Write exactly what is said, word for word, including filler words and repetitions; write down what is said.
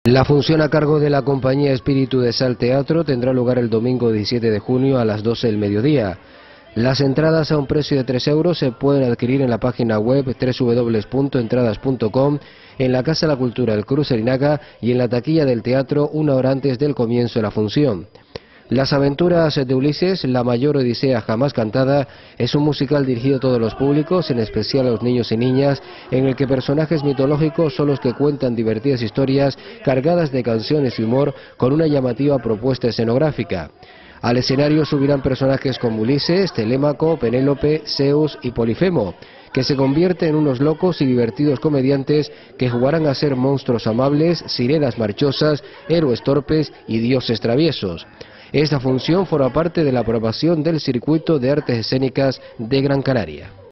La función a cargo de la compañía Espíritu de Sal Teatro tendrá lugar el domingo diecisiete de junio a las doce del mediodía. Las entradas a un precio de tres euros se pueden adquirir en la página web doble u doble u doble u punto entradas punto com, en la Casa de la Cultura El Cruz Erinaga y en la taquilla del teatro una hora antes del comienzo de la función. Las aventuras de Ulises, la mayor odisea jamás cantada, es un musical dirigido a todos los públicos, en especial a los niños y niñas, en el que personajes mitológicos son los que cuentan divertidas historias cargadas de canciones y humor con una llamativa propuesta escenográfica. Al escenario subirán personajes como Ulises, Telémaco, Penélope, Zeus y Polifemo, que se convierten en unos locos y divertidos comediantes que jugarán a ser monstruos amables, sirenas marchosas, héroes torpes y dioses traviesos. Esta función forma parte de la aprobación del Circuito de Artes Escénicas de Gran Canaria.